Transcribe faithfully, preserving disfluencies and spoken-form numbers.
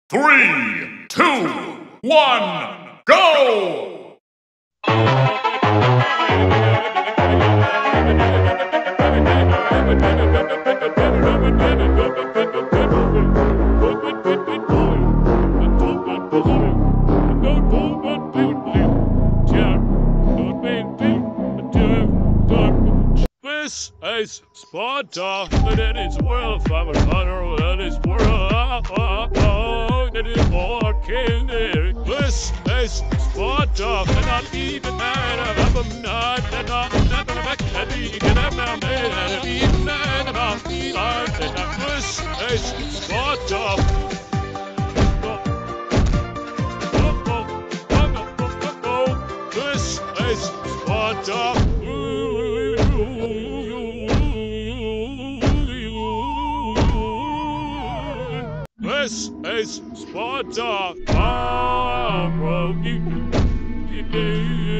Three, two, one, go! This is Sparta, and it is world five hundred, and it's world, and it's more king. This is Sparta, and not even man of a not, and not never back at the can have now made, and even man about the art, and this is Sparta. This is Sparta. This is Sparta. Ah, bro.